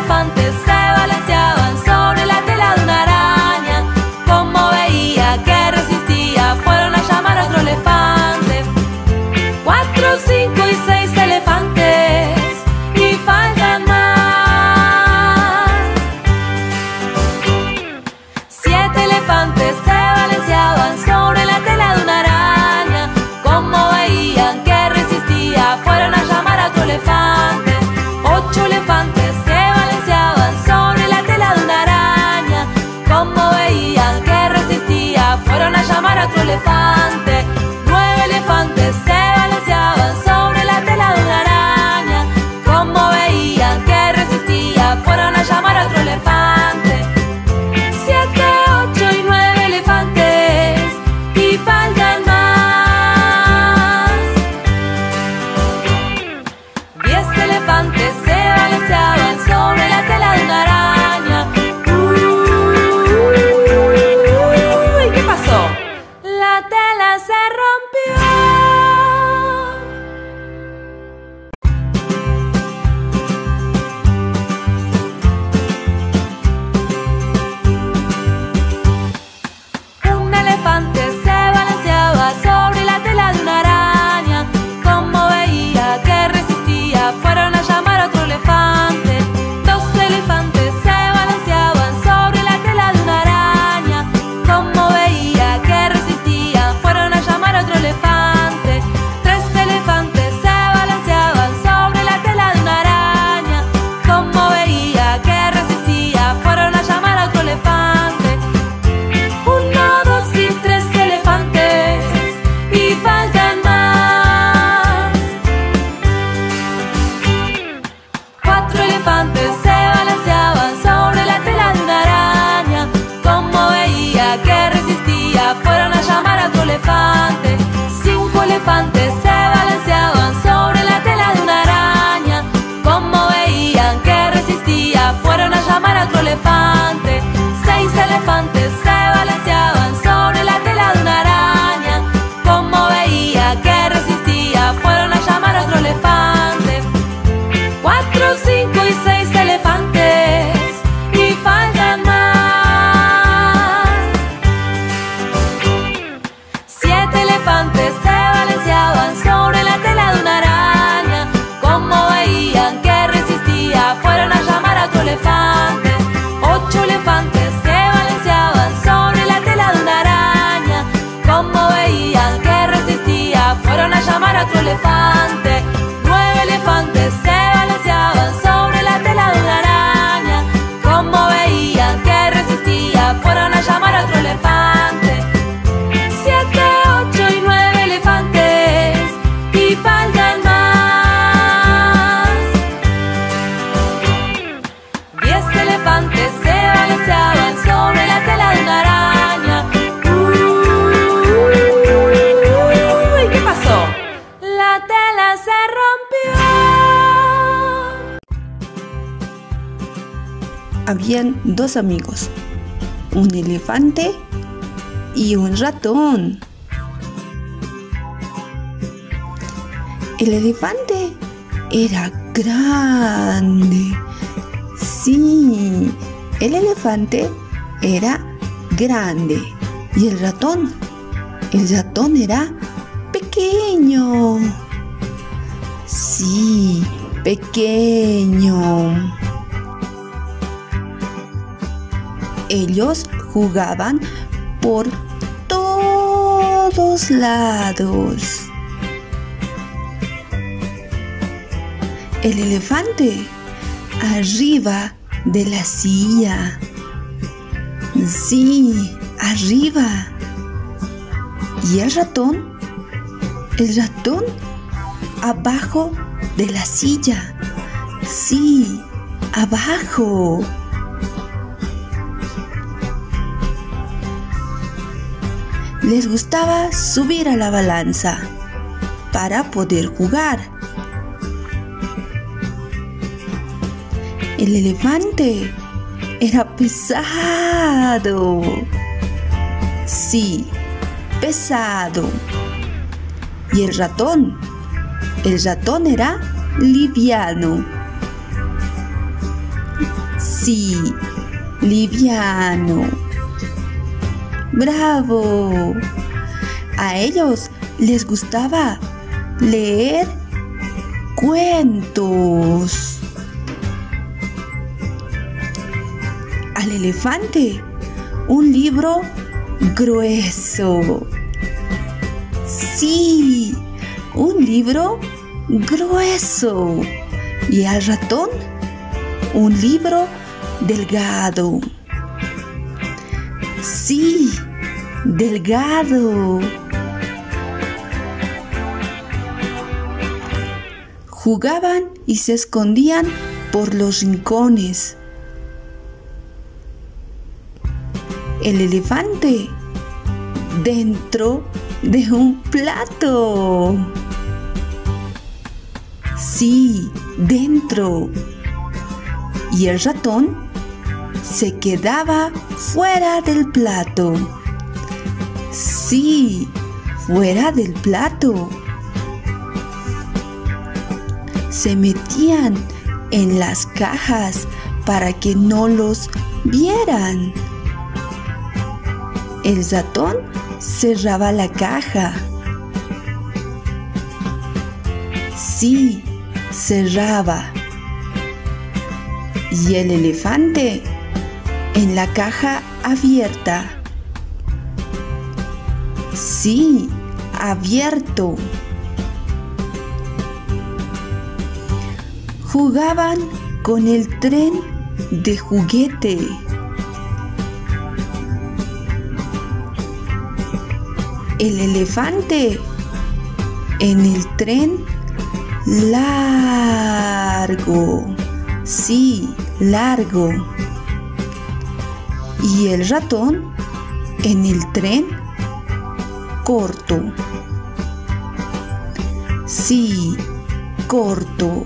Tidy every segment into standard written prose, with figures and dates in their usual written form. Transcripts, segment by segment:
elefantes se balanceaban sobre la tela de una araña. Como veía que resistía, fueron a llamar a otro elefante. 4, 5 y 6 elefantes y faltan más. 7 elefantes se balanceaban sobre la tela de una araña. Como veían que resistía, fueron a llamar a otro elefante. 8 elefantes se balanceaban sobre la tela de una araña. Como veían que resistía, fueron a llamar a otro elefante. 9 elefantes se balanceaban sobre la tela de una araña. Como veían que resistía, fueron a llamar a otro elefante. 7, 8 y 9 elefantes y faltan más. 10 elefantes se balanceaban sobre la tela de una araña. Uy, ¿qué pasó? La tela se rompió. Un elefante se balanceaba sobre la tela de una araña. Como veía que resistía, fueron a llamar a otro elefante. 2 elefantes se balanceaban sobre la tela de una araña. Como veía que resistía, fueron a llamar a otro elefante. 3 elefantes se balanceaban sobre la tela de una araña. Como veía que resistía, fueron a llamar a otro elefante. 1, 2 y 3 elefantes y faltan más. 4 elefantes se balanceaban sobre la tela de una araña. Como veía que resistía, fueron a llamar a otro elefante. 5 elefantes se balanceaban sobre la tela de una araña. Como veían que resistía, fueron a llamar a otro elefante. 6 elefantes se balanceaban sobre la tela de una araña. Como veía que resistía, fueron a llamar a otro elefante. 4, 5 y 6 elefantes y faltan más. 7 elefantes se balanceaban sobre la tela de una araña. Como veían que resistía, fueron a llamar a otro elefante. 8 elefantes se balanceaban sobre la tela de una araña. Como veían que resistía, fueron a llamar a otro elefante. 9 elefantes se balanceaban sobre la tela de una araña. Como veían que resistía, fueron a llamar a otro elefante. 7, 8 y 9 elefantes y faltan más. 10 elefantes se balanceaban sobre la tela de una araña. Uy, ¿qué pasó? La tela se rompió. Habían 2 amigos, un elefante y un ratón. El elefante era grande. Sí, el elefante era grande. ¿Y el ratón? El ratón era pequeño. Sí, pequeño. Ellos jugaban por todos lados. El elefante arriba de la silla. Sí, arriba. ¿Y el ratón? El ratón abajo de la silla. Sí, abajo. Les gustaba subir a la balanza para poder jugar. El elefante era pesado. Sí, pesado. ¿Y el ratón? El ratón era liviano. Sí, liviano. ¡Bravo! A ellos les gustaba leer cuentos. Al elefante, un libro grueso. Sí, un libro grueso. Y al ratón, un libro delgado. Sí, delgado. Jugaban y se escondían por los rincones. El elefante dentro de un plato. Sí, dentro. Y el ratón se quedaba fuera del plato. Sí, fuera del plato. Se metían en las cajas para que no los vieran. El ratón cerraba la caja. Sí, cerraba. Y el elefante en la caja abierta. Sí, abierto. Jugaban con el tren de juguete. El elefante en el tren largo. Sí, largo. Y el ratón en el tren corto. Sí, corto.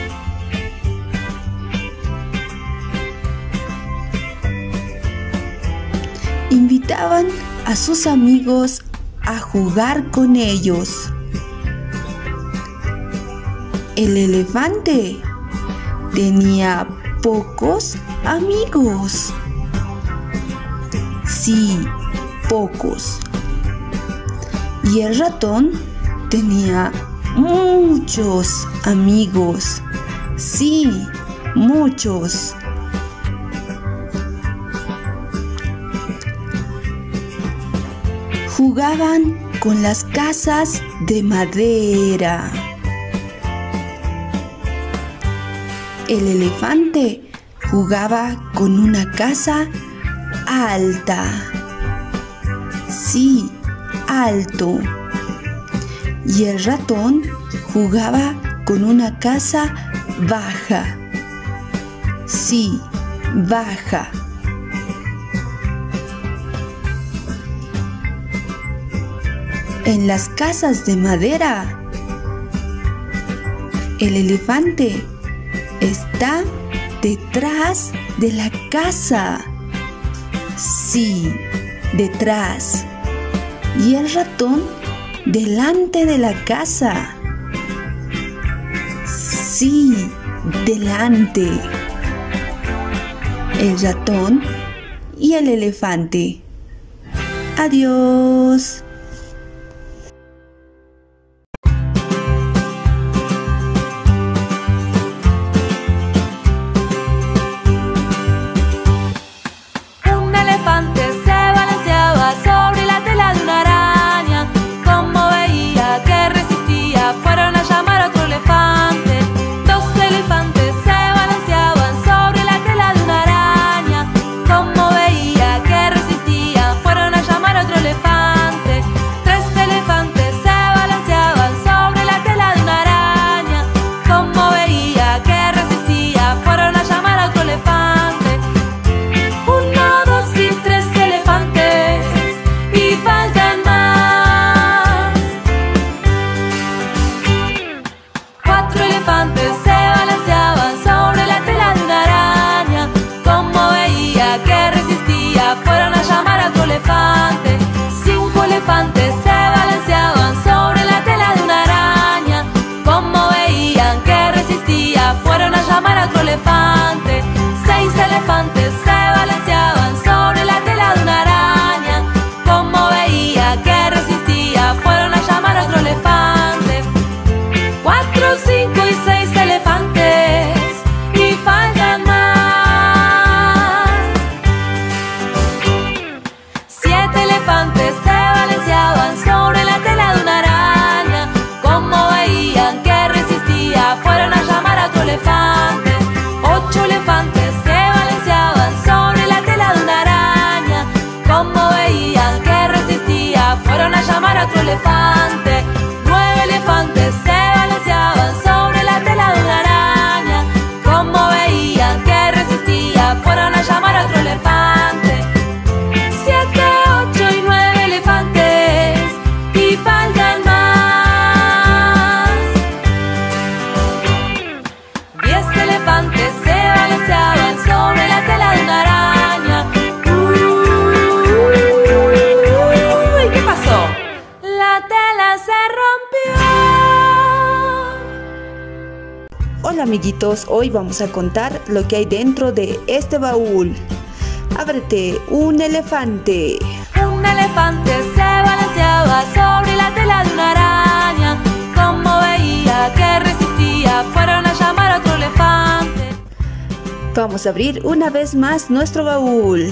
Invitaban a sus amigos a jugar con ellos. El elefante tenía pocos amigos. Sí, pocos. Y el ratón tenía muchos amigos. Sí, muchos. Jugaban con las casas de madera. El elefante jugaba con una casa alta. Sí, alto. Y el ratón jugaba con una casa baja. Sí, baja. En las casas de madera, el elefante está detrás de la casa. Sí, detrás. Y el ratón delante de la casa. Sí, delante. El ratón y el elefante. Adiós. Fueron a llamar a otro elefante. se rompió. Hola amiguitos, hoy vamos a contar lo que hay dentro de este baúl. Ábrete, un elefante. Un elefante se balanceaba sobre la tela de una araña. Como veía que resistía, fueron a llamar a otro elefante. Vamos a abrir una vez más nuestro baúl.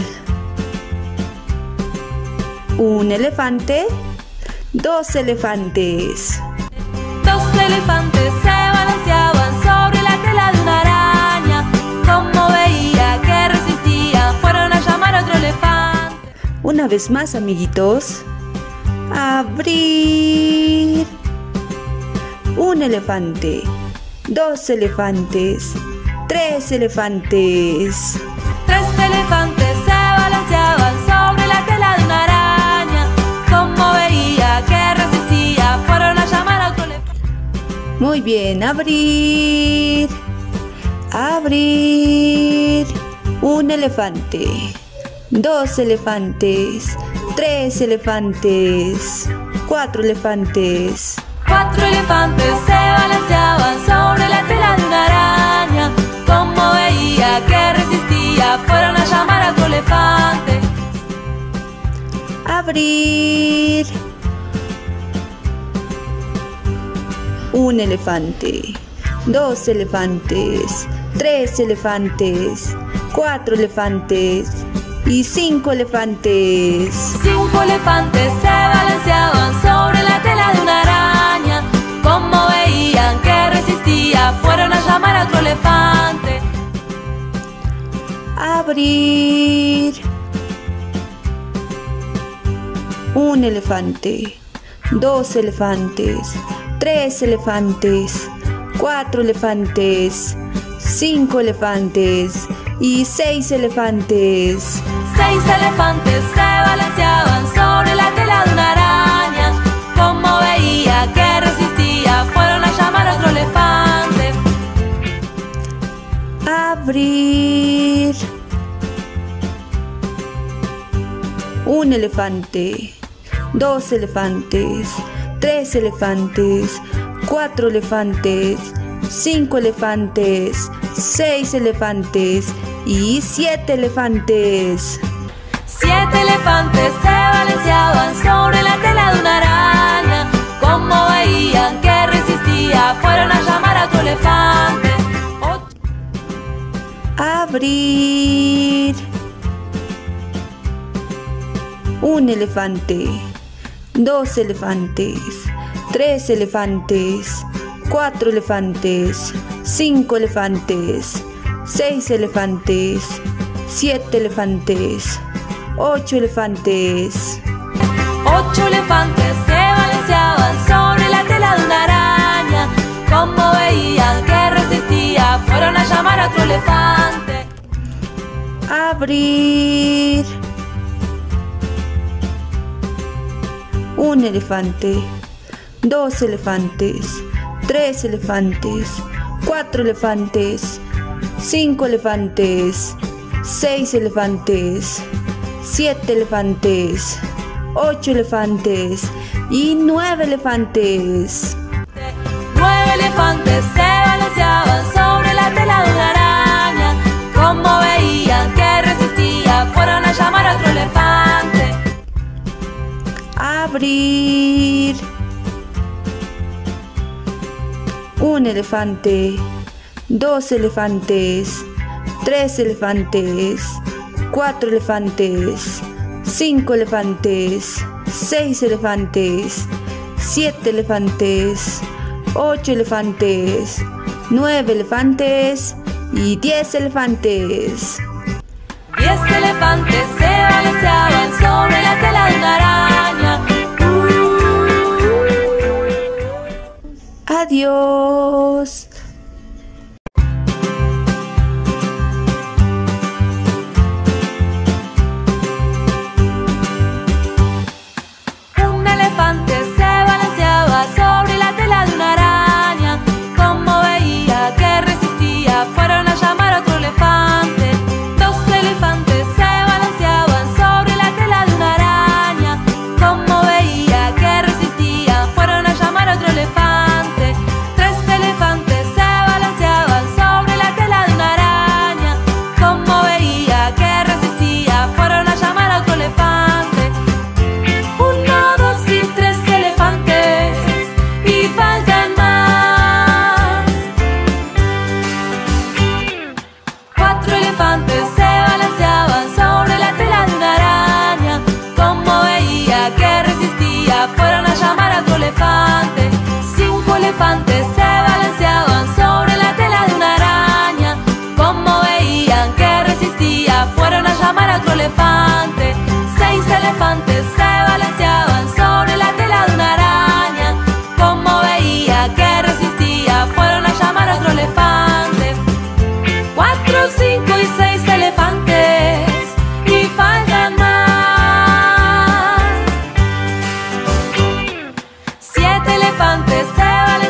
Un elefante, dos elefantes. Dos elefantes se balanceaban sobre la tela de una araña. Como veía que resistía, fueron a llamar a otro elefante. Una vez más, amiguitos. Abrir. Un elefante, dos elefantes, tres elefantes. Tres elefantes se balanceaban sobre la tela de una araña. Como veía que resistía, fueron a llamar a otro elefante. Muy bien, abrir. Abrir. Un elefante, dos elefantes, tres elefantes, cuatro elefantes. Cuatro elefantes se balanceaban sobre la tela de una araña. Como veía que resistía, fueron a llamar a otro elefante. Abrir. Un elefante, dos elefantes, tres elefantes, cuatro elefantes y cinco elefantes. Cinco elefantes se balanceaban sobre la tela de una araña. Como veían que resistía, fueron a llamar a otro elefante. Abrir. Un elefante, dos elefantes, tres elefantes, cuatro elefantes, cinco elefantes y seis elefantes. Seis elefantes se balanceaban sobre la tela de una araña. Como veía que resistía, fueron a llamar a otro elefante. Abrir. Un elefante, dos elefantes, tres elefantes, cuatro elefantes, cinco elefantes, seis elefantes y siete elefantes. Siete elefantes se balanceaban sobre la tela de una araña. Como veían que resistía, fueron a llamar a otro elefante. Abrir. Un elefante, dos elefantes, tres elefantes, cuatro elefantes, cinco elefantes, seis elefantes, siete elefantes, ocho elefantes. Ocho elefantes se balanceaban sobre la tela de una araña. Como veían que resistía, fueron a llamar a otro elefante. Abrir. Un elefante, dos elefantes, tres elefantes, cuatro elefantes, cinco elefantes, seis elefantes, siete elefantes, ocho elefantes y nueve elefantes. Nueve elefantes se balanceaban sobre la tela de una araña. Como veían que resistía, fueron a llamar a otro elefante. Abrir. Un elefante, dos elefantes, tres elefantes, cuatro elefantes, cinco elefantes, seis elefantes, siete elefantes, ocho elefantes, nueve elefantes y 10 elefantes. 10 elefantes se balanceaban sobre la tela de una araña. Adiós. Un elefante se balanceaba sobre la tela de una araña. Como veía que resistía, fueron a llamar a otro elefante. Dos elefantes se balanceaban sobre la tela de una araña. Como veía que resistía, fueron a elefantes se balanceaban sobre la tela de una araña. Como veían que resistía, fueron a llamar a otro elefante. 6 elefantes se balanceaban sobre la tela de una araña. Como veía que resistía, fueron a llamar a otro elefante. 4, 5 y 6 elefantes y faltan más. 7 elefantes se balanceaban